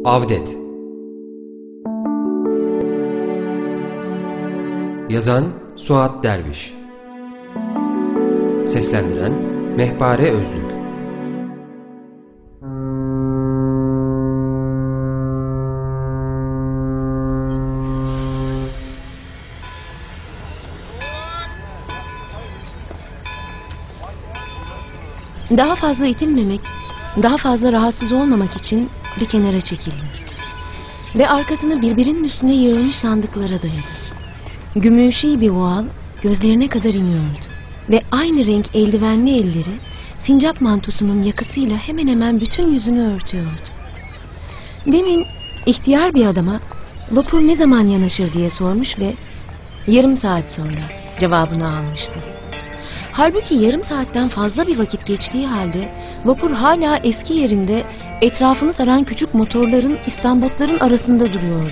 Avdet. Yazan Suat Derviş. Seslendiren Mehpare Özlük. Daha fazla itilmemek, daha fazla rahatsız olmamak için bir kenara çekildi. Ve arkasını birbirinin üstüne yığılmış sandıklara dayadı. Gümüşi bir voal gözlerine kadar iniyordu. Ve aynı renk eldivenli elleri sincap mantosunun yakasıyla hemen hemen bütün yüzünü örtüyordu. Demin ihtiyar bir adama vapur ne zaman yanaşır diye sormuş ve yarım saat sonra cevabını almıştı. Halbuki yarım saatten fazla bir vakit geçtiği halde vapur hala eski yerinde etrafını saran küçük motorların, istambotların arasında duruyordu.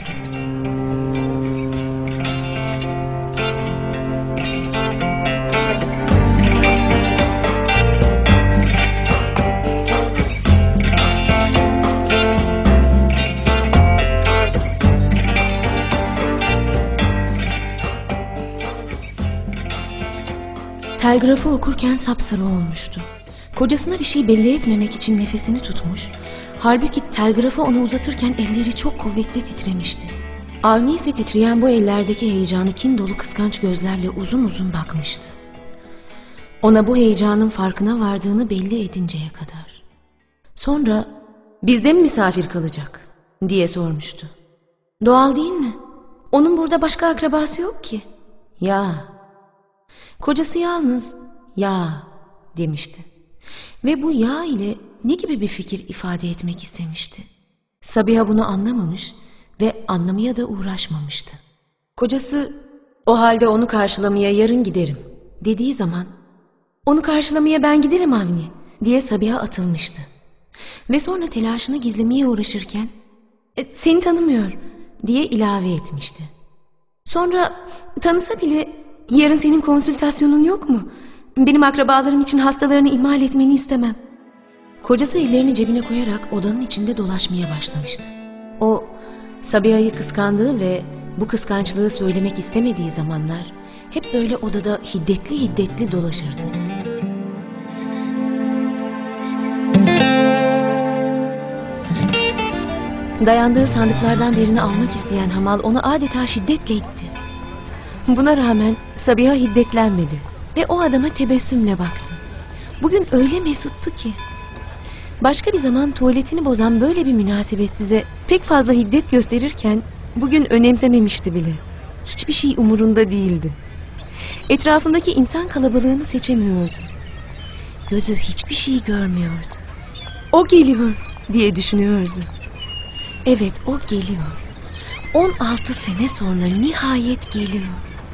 Telgrafı okurken sapsarı olmuştu. Kocasına bir şey belli etmemek için nefesini tutmuş, halbuki telgrafı ona uzatırken elleri çok kuvvetli titremişti. Avni ise titreyen bu ellerdeki heyecanı kin dolu kıskanç gözlerle uzun uzun bakmıştı. Ona bu heyecanın farkına vardığını belli edinceye kadar. Sonra "Bizde mi misafir kalacak?" diye sormuştu. "Doğal değil mi? Onun burada başka akrabası yok ki." "Ya." Kocası yalnız "ya" demişti. Ve bu "ya" ile ne gibi bir fikir ifade etmek istemişti? Sabiha bunu anlamamış ve anlamaya da uğraşmamıştı. Kocası "O halde onu karşılamaya yarın giderim" dediği zaman "Onu karşılamaya ben giderim Avni" diye Sabiha atılmıştı. Ve sonra telaşını gizlemeye uğraşırken "Seni tanımıyor" diye ilave etmişti. Sonra tanısa bile "Yarın senin konsültasyonun yok mu? Benim akrabalarım için hastalarını ihmal etmeni istemem." Kocası ellerini cebine koyarak odanın içinde dolaşmaya başlamıştı. O, Sabiha'yı kıskandığı ve bu kıskançlığı söylemek istemediği zamanlar hep böyle odada hiddetli hiddetli dolaşırdı. Dayandığı sandıklardan birini almak isteyen hamal onu adeta şiddetle itti. Buna rağmen Sabiha hiddetlenmedi ve o adama tebessümle baktı. Bugün öyle mesuttu ki. Başka bir zaman tuvaletini bozan böyle bir münasebetsize pek fazla hiddet gösterirken bugün önemsememişti bile. Hiçbir şey umurunda değildi. Etrafındaki insan kalabalığını seçemiyordu. Gözü hiçbir şey görmüyordu. O geliyor diye düşünüyordu. Evet, o geliyor. 16 sene sonra nihayet geliyor.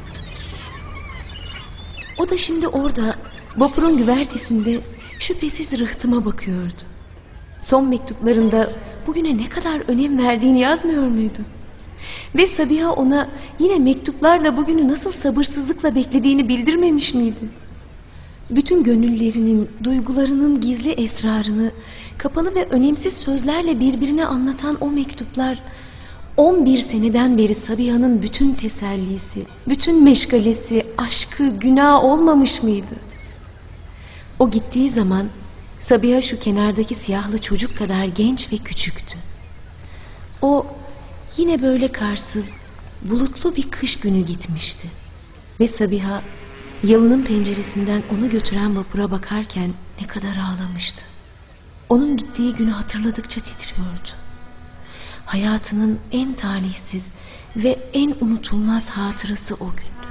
O da şimdi orada vapurun güvertesinde şüphesiz rıhtıma bakıyordu. Son mektuplarında bugüne ne kadar önem verdiğini yazmıyor muydu? Ve Sabiha ona yine mektuplarla bugünü nasıl sabırsızlıkla beklediğini bildirmemiş miydi? Bütün gönüllerinin, duygularının gizli esrarını kapalı ve önemsiz sözlerle birbirine anlatan o mektuplar 11 seneden beri Sabiha'nın bütün tesellisi, bütün meşgalesi, aşkı, günah olmamış mıydı? O gittiği zaman Sabiha şu kenardaki siyahlı çocuk kadar genç ve küçüktü. O yine böyle karsız, bulutlu bir kış günü gitmişti. Ve Sabiha yalının penceresinden onu götüren vapura bakarken ne kadar ağlamıştı. Onun gittiği günü hatırladıkça titriyordu. Hayatının en talihsiz ve en unutulmaz hatırası o gündü.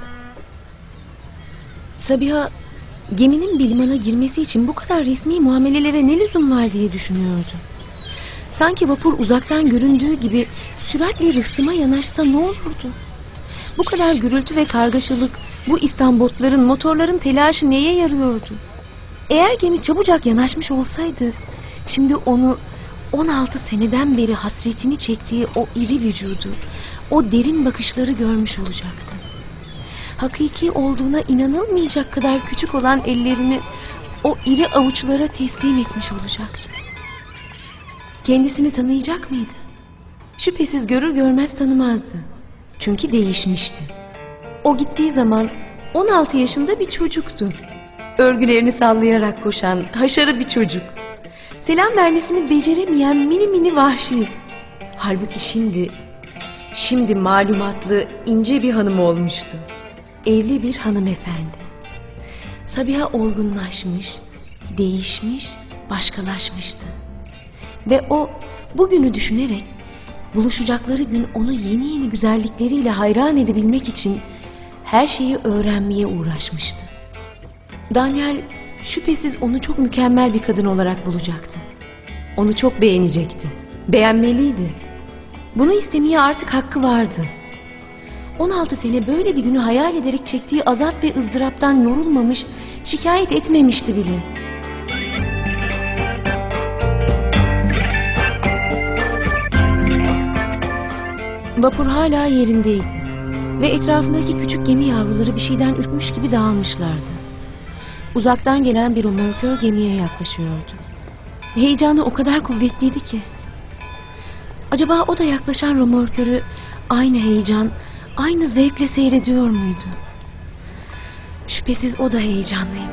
Sabiha geminin bir limana girmesi için bu kadar resmi muamelelere ne lüzum var diye düşünüyordu. Sanki vapur uzaktan göründüğü gibi süratle rıhtıma yanaşsa ne olurdu? Bu kadar gürültü ve kargaşalık, bu istambotların, motorların telaşı neye yarıyordu? Eğer gemi çabucak yanaşmış olsaydı, şimdi onu 16 seneden beri hasretini çektiği o iri vücudu, o derin bakışları görmüş olacaktı. Hakiki olduğuna inanılmayacak kadar küçük olan ellerini o iri avuçlara teslim etmiş olacaktı. Kendisini tanıyacak mıydı? Şüphesiz görür görmez tanımazdı. Çünkü değişmişti. O gittiği zaman 16 yaşında bir çocuktu. Örgülerini sallayarak koşan haşarı bir çocuk. Selam vermesini beceremeyen mini mini vahşi. Halbuki şimdi malumatlı ince bir hanım olmuştu. Evli bir hanımefendi. Sabiha olgunlaşmış, değişmiş, başkalaşmıştı. Ve o bugünü düşünerek buluşacakları gün onu yeni yeni güzellikleriyle hayran edebilmek için her şeyi öğrenmeye uğraşmıştı. Daniel şüphesiz onu çok mükemmel bir kadın olarak bulacaktı. Onu çok beğenecekti. Beğenmeliydi. Bunu istemeye artık hakkı vardı. 16 sene böyle bir günü hayal ederek çektiği azap ve ızdıraptan yorulmamış, şikayet etmemişti bile. Vapur hala yerindeydi ve etrafındaki küçük gemi yavruları bir şeyden ürkmüş gibi dağılmışlardı. Uzaktan gelen bir römorkör gemiye yaklaşıyordu. Heyecanı o kadar kuvvetliydi ki. Acaba o da yaklaşan römorkörü aynı heyecan, aynı zevkle seyrediyor muydu? Şüphesiz o da heyecanlıydı.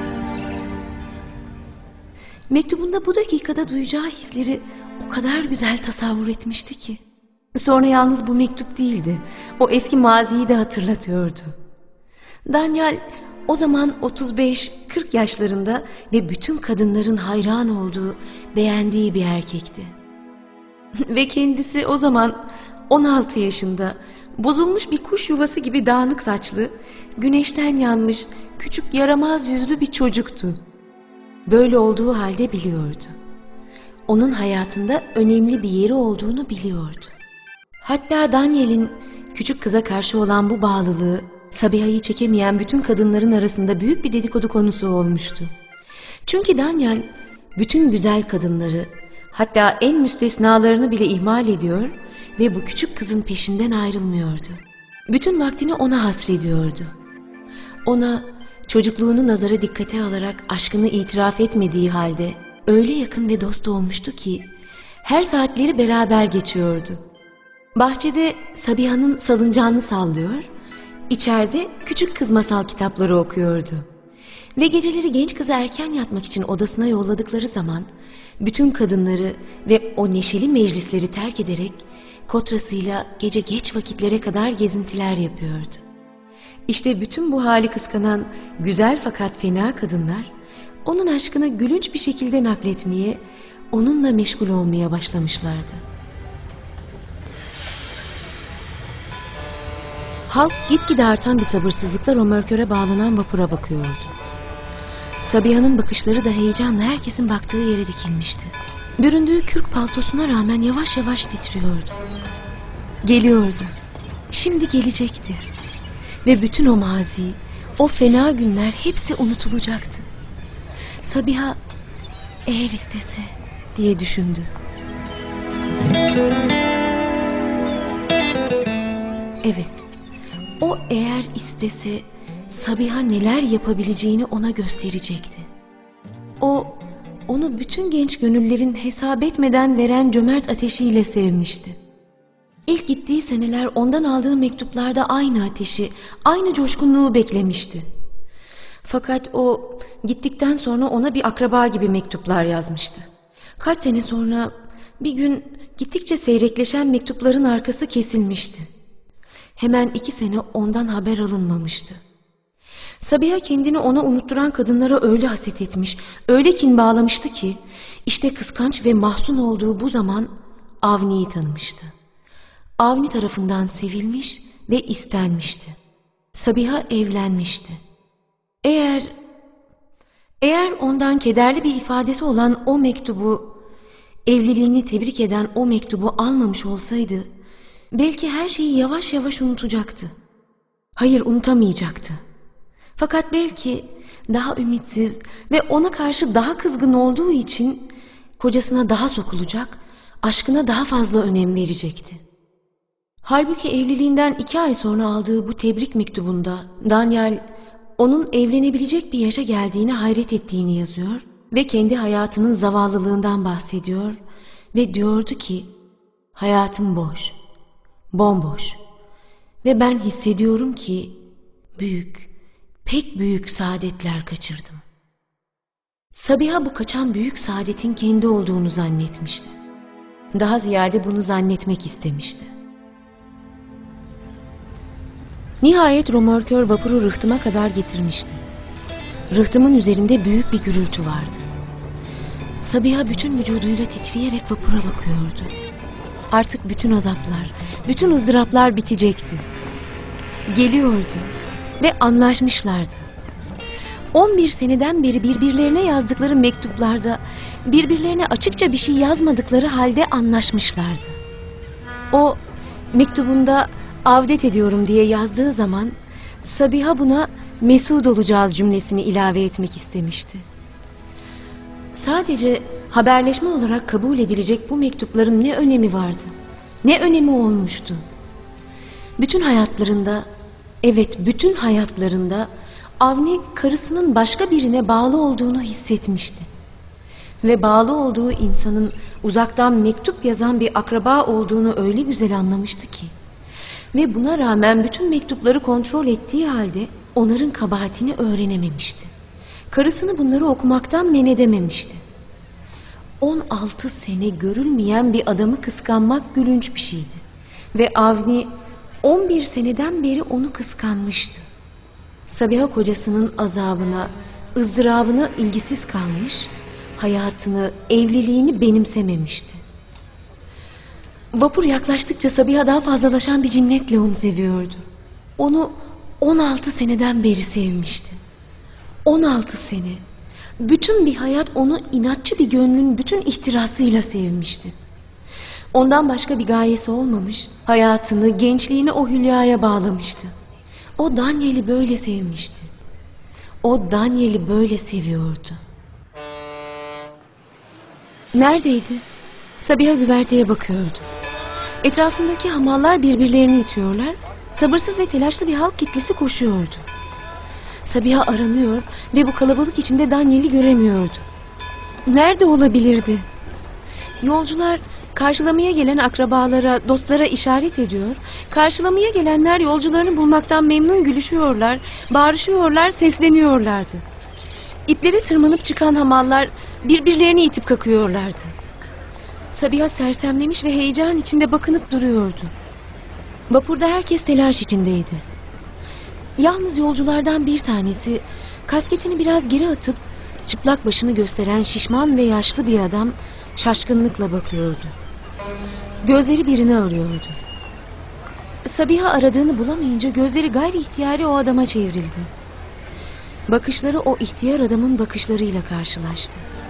Mektubunda bu dakikada duyacağı hisleri o kadar güzel tasavvur etmişti ki. Sonra yalnız bu mektup değildi. O eski maziyi de hatırlatıyordu. Daniel o zaman 35-40 yaşlarında ve bütün kadınların hayran olduğu, beğendiği bir erkekti. Ve kendisi o zaman 16 yaşında, bozulmuş bir kuş yuvası gibi dağınık saçlı, güneşten yanmış, küçük yaramaz yüzlü bir çocuktu. Böyle olduğu halde biliyordu. Onun hayatında önemli bir yeri olduğunu biliyordu. Hatta Daniel'in küçük kıza karşı olan bu bağlılığı, Sabiha'yı çekemeyen bütün kadınların arasında büyük bir dedikodu konusu olmuştu. Çünkü Daniel bütün güzel kadınları, hatta en müstesnalarını bile ihmal ediyor ve bu küçük kızın peşinden ayrılmıyordu. Bütün vaktini ona hasrediyordu. Ona çocukluğunu nazara dikkate alarak aşkını itiraf etmediği halde öyle yakın ve dost olmuştu ki her saatleri beraber geçiyordu. Bahçede Sabiha'nın salıncağını sallıyor, içeride küçük kız masal kitapları okuyordu. Ve geceleri genç kızı erken yatmak için odasına yolladıkları zaman bütün kadınları ve o neşeli meclisleri terk ederek kotrasıyla gece geç vakitlere kadar gezintiler yapıyordu. İşte bütün bu hali kıskanan güzel fakat fena kadınlar onun aşkını gülünç bir şekilde nakletmeye, onunla meşgul olmaya başlamışlardı. Halk gitgide artan bir sabırsızlıkla römorköre bağlanan vapura bakıyordu. Sabiha'nın bakışları da heyecanla herkesin baktığı yere dikilmişti. Büründüğü kürk paltosuna rağmen yavaş yavaş titriyordu. Geliyordu. Şimdi gelecekti. Ve bütün o mazi, o fena günler hepsi unutulacaktı. Sabiha eğer istese diye düşündü. Evet, o eğer istese Sabiha neler yapabileceğini ona gösterecekti. O, onu bütün genç gönüllerin hesap etmeden veren cömert ateşiyle sevmişti. İlk gittiği seneler ondan aldığı mektuplarda aynı ateşi, aynı coşkunluğu beklemişti. Fakat o gittikten sonra ona bir akraba gibi mektuplar yazmıştı. Kaç sene sonra bir gün gittikçe seyrekleşen mektupların arkası kesilmişti. Hemen 2 sene ondan haber alınmamıştı. Sabiha kendini ona unutturan kadınlara öyle haset etmiş, öyle kin bağlamıştı ki işte kıskanç ve mahzun olduğu bu zaman Avni'yi tanımıştı. Avni tarafından sevilmiş ve istenmişti. Sabiha evlenmişti. Eğer ondan kederli bir ifadesi olan o mektubu, evliliğini tebrik eden o mektubu almamış olsaydı, belki her şeyi yavaş yavaş unutacaktı. Hayır, unutamayacaktı. Fakat belki daha ümitsiz ve ona karşı daha kızgın olduğu için kocasına daha sokulacak, aşkına daha fazla önem verecekti. Halbuki evliliğinden 2 ay sonra aldığı bu tebrik mektubunda Daniel onun evlenebilecek bir yaşa geldiğine hayret ettiğini yazıyor ve kendi hayatının zavallılığından bahsediyor ve diyordu ki Hayatım boş, bomboş ve ben hissediyorum ki büyük, pek büyük saadetler kaçırdım. Sabiha bu kaçan büyük saadetin kendi olduğunu zannetmişti. Daha ziyade bunu zannetmek istemişti. Nihayet römorkör vapuru rıhtıma kadar getirmişti. Rıhtımın üzerinde büyük bir gürültü vardı. Sabiha bütün vücuduyla titreyerek vapura bakıyordu. Artık bütün azaplar, bütün ızdıraplar bitecekti. Geliyordu ve anlaşmışlardı. 11 seneden beri birbirlerine yazdıkları mektuplarda birbirlerine açıkça bir şey yazmadıkları halde anlaşmışlardı. O mektubunda avdet ediyorum diye yazdığı zaman Sabiha buna mesut olacağız cümlesini ilave etmek istemişti. Sadece haberleşme olarak kabul edilecek bu mektupların ne önemi vardı? Ne önemi olmuştu? Bütün hayatlarında, evet bütün hayatlarında Avni karısının başka birine bağlı olduğunu hissetmişti. Ve bağlı olduğu insanın uzaktan mektup yazan bir akraba olduğunu öyle güzel anlamıştı ki. Ve buna rağmen bütün mektupları kontrol ettiği halde onların kabahatini öğrenememişti. Karısını bunları okumaktan men edememişti. 16 sene görülmeyen bir adamı kıskanmak gülünç bir şeydi. Ve Avni 11 seneden beri onu kıskanmıştı. Sabiha kocasının azabına, ızdırabına ilgisiz kalmış, hayatını, evliliğini benimsememişti. Vapur yaklaştıkça Sabiha daha fazlalaşan bir cinnetle onu seviyordu. Onu 16 seneden beri sevmişti. 16 sene. Bütün bir hayat onu inatçı bir gönlün bütün ihtirasıyla sevmişti. Ondan başka bir gayesi olmamış, hayatını, gençliğini o hülyaya bağlamıştı. O Daniel'i böyle sevmişti. O Daniel'i böyle seviyordu. Neredeydi? Sabiha güverteye bakıyordu. Etrafındaki hamallar birbirlerini itiyorlar, sabırsız ve telaşlı bir halk kitlesi koşuyordu. Sabiha aranıyor ve bu kalabalık içinde Daniel'i göremiyordu. Nerede olabilirdi? Yolcular karşılamaya gelen akrabalara, dostlara işaret ediyor. Karşılamaya gelenler yolcularını bulmaktan memnun gülüşüyorlar, bağırışıyorlar, sesleniyorlardı. İpleri tırmanıp çıkan hamallar birbirlerini itip kakıyorlardı. Sabiha sersemlemiş ve heyecan içinde bakınıp duruyordu. Vapurda herkes telaş içindeydi. Yalnız yolculardan bir tanesi kasketini biraz geri atıp çıplak başını gösteren şişman ve yaşlı bir adam şaşkınlıkla bakıyordu. Gözleri birini arıyordu. Sabiha aradığını bulamayınca gözleri gayri ihtiyari o adama çevrildi. Bakışları o ihtiyar adamın bakışlarıyla karşılaştı.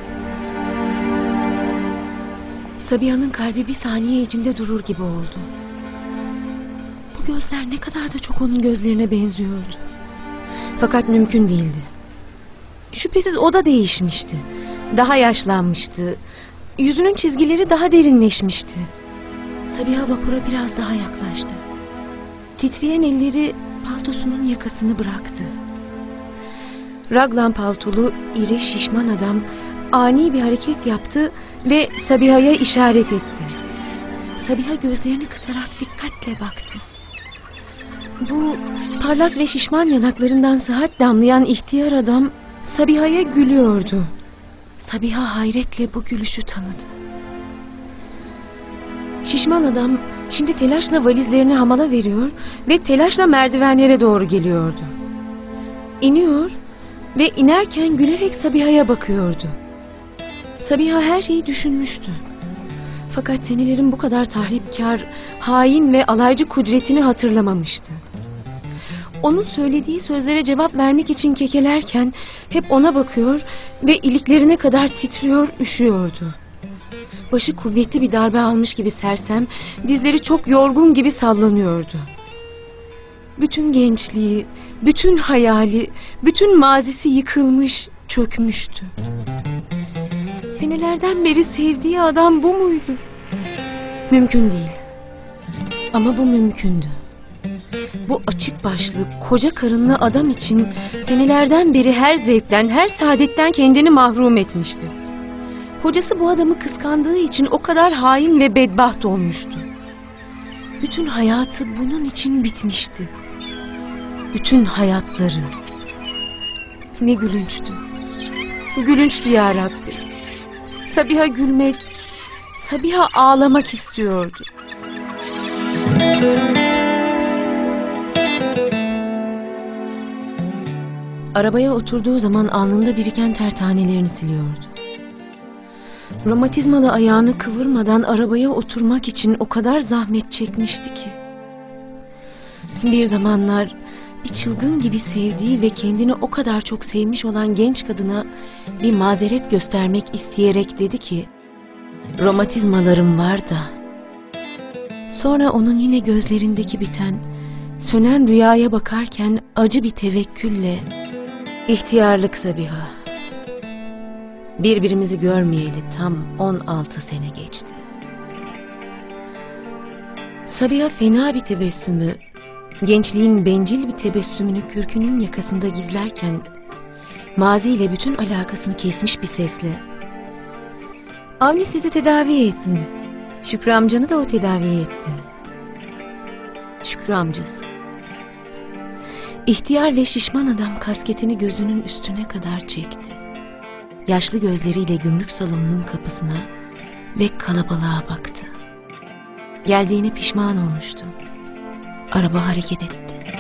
Sabiha'nın kalbi bir saniye içinde durur gibi oldu. Bu gözler ne kadar da çok onun gözlerine benziyordu. Fakat mümkün değildi. Şüphesiz o da değişmişti. Daha yaşlanmıştı. Yüzünün çizgileri daha derinleşmişti. Sabiha vapura biraz daha yaklaştı. Titreyen elleri paltosunun yakasını bıraktı. Raglan paltolu, iri, şişman adam ani bir hareket yaptı ve Sabiha'ya işaret etti. Sabiha gözlerini kısarak dikkatle baktı. Bu parlak ve şişman yanaklarından sıhhat damlayan ihtiyar adam Sabiha'ya gülüyordu. Sabiha hayretle bu gülüşü tanıdı. Şişman adam şimdi telaşla valizlerini hamala veriyor ve telaşla merdivenlere doğru geliyordu. İniyor ve inerken gülerek Sabiha'ya bakıyordu. Sabiha her şeyi düşünmüştü. Fakat senelerin bu kadar tahripkar, hain ve alaycı kudretini hatırlamamıştı. Onun söylediği sözlere cevap vermek için kekelerken hep ona bakıyor ve iliklerine kadar titriyor, üşüyordu. Başı kuvvetli bir darbe almış gibi sersem, dizleri çok yorgun gibi sallanıyordu. Bütün gençliği, bütün hayali, bütün mazisi yıkılmış, çökmüştü. Senelerden beri sevdiği adam bu muydu? Mümkün değil. Ama bu mümkündü. Bu açık başlı, koca karınlı adam için senelerden beri her zevkten, her saadetten kendini mahrum etmişti. Kocası bu adamı kıskandığı için o kadar hain ve bedbaht olmuştu. Bütün hayatı bunun için bitmişti. Bütün hayatları. Ne gülünçtü. Gülünçtü ya Rabbi. Sabiha gülmek, Sabiha ağlamak istiyordu. Arabaya oturduğu zaman alnında biriken ter tanelerini siliyordu. Romatizmalı ayağını kıvırmadan arabaya oturmak için o kadar zahmet çekmişti ki. Bir zamanlar bir çılgın gibi sevdiği ve kendini o kadar çok sevmiş olan genç kadına bir mazeret göstermek isteyerek dedi ki, "Romatizmalarım var da." Sonra onun yine gözlerindeki biten, sönen rüyaya bakarken acı bir tevekkülle, "İhtiyarlık Sabiha. Birbirimizi görmeyeli tam 16 sene geçti." Sabiha fena bir tebessümü, gençliğin bencil bir tebessümünü kürkünün yakasında gizlerken, maziyle bütün alakasını kesmiş bir sesle, "Avni sizi tedavi etsin. Şükrü amcanı da o tedavi etti." Şükrü amcası. İhtiyar ve şişman adam kasketini gözünün üstüne kadar çekti. Yaşlı gözleriyle gümrük salonunun kapısına ve kalabalığa baktı. Geldiğine pişman olmuştu. Araba hareket etti.